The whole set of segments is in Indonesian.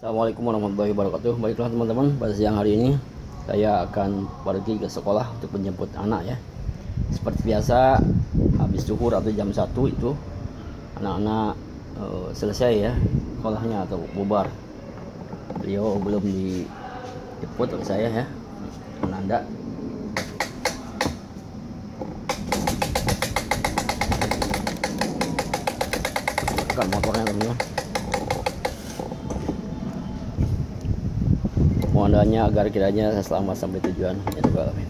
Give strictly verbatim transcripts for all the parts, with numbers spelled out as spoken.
Assalamualaikum warahmatullahi wabarakatuh. Baiklah teman-teman, pada siang hari ini saya akan pergi ke sekolah untuk menjemput anak ya. Seperti biasa, habis zuhur atau jam satu itu anak-anak uh, selesai ya sekolahnya atau bubar. Beliau belum dijemput oleh saya ya, menanda. Kan motornya teman-teman. Mohon doanya agar kiranya selamat sampai tujuan. Ya Tuhan, amin.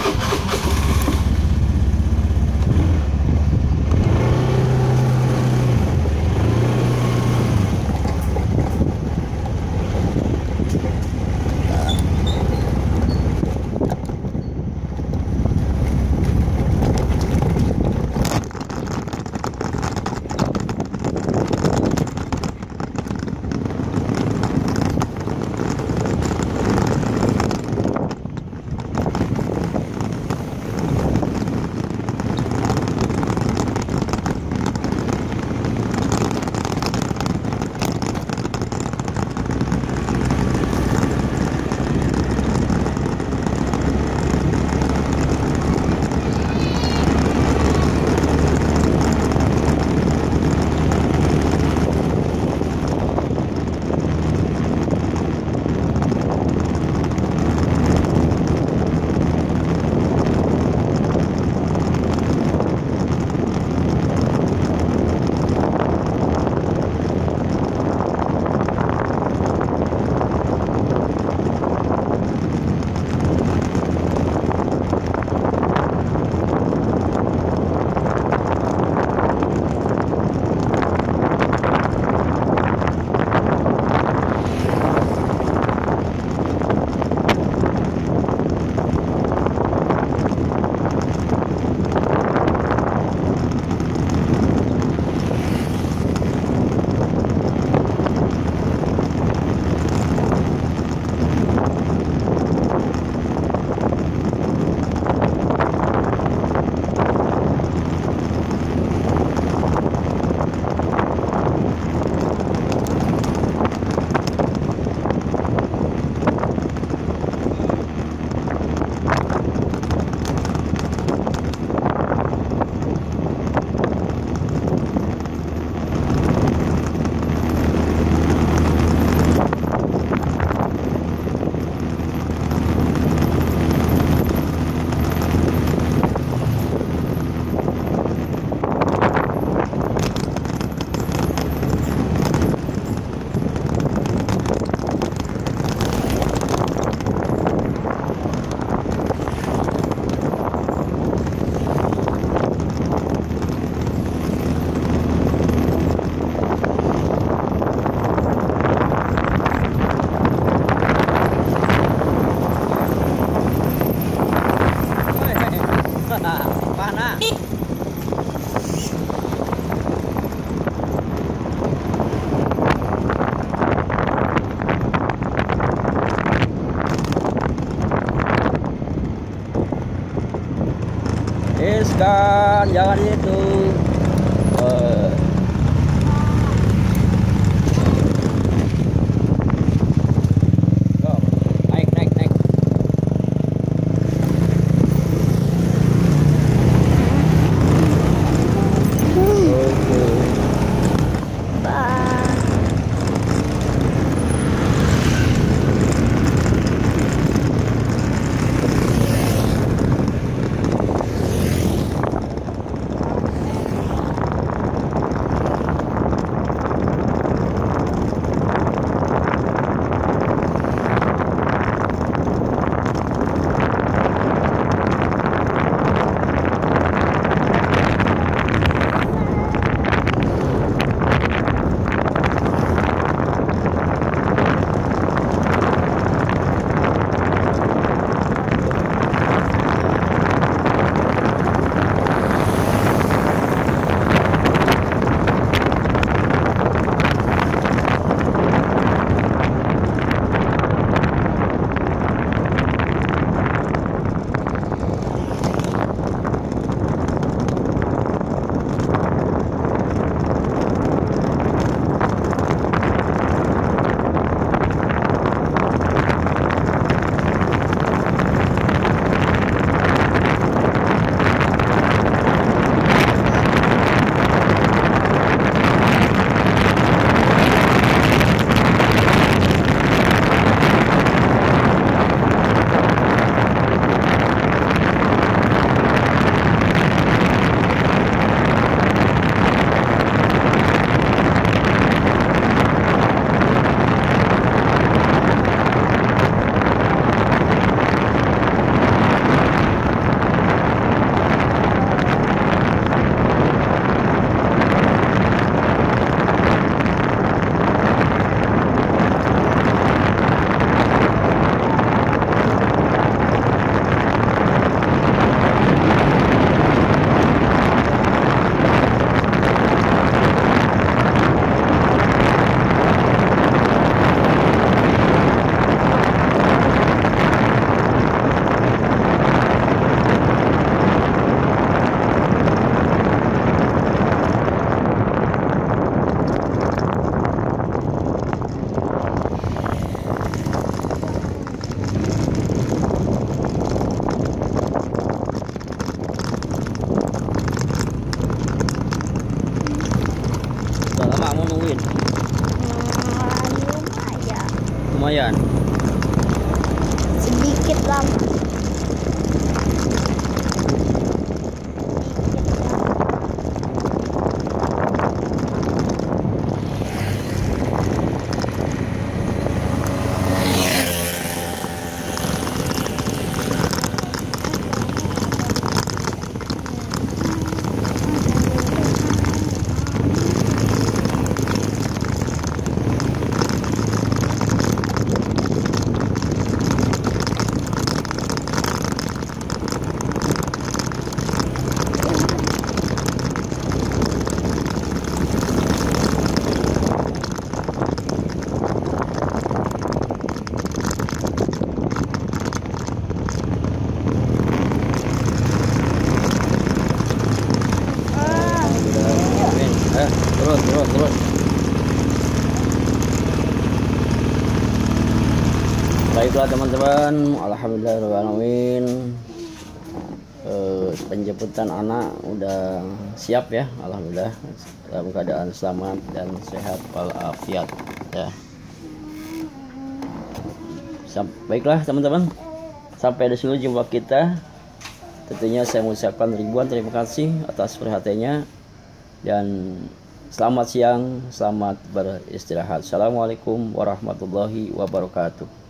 Iskan, jangan itu. Uh. Go. Naik, naik, naik. Oke. Bye. lumayan. Sedikit lama. Terus, terus, terus. Baiklah teman-teman, alhamdulillahirobbilalamin. Eh, penjemputan anak udah siap ya, alhamdulillah dalam keadaan selamat dan sehat walafiat ya. Sam Baiklah teman-teman, sampai di sini jumpa kita. Tentunya saya mengucapkan ribuan terima kasih atas perhatiannya dan selamat siang, selamat beristirahat. Assalamualaikum warahmatullahi wabarakatuh.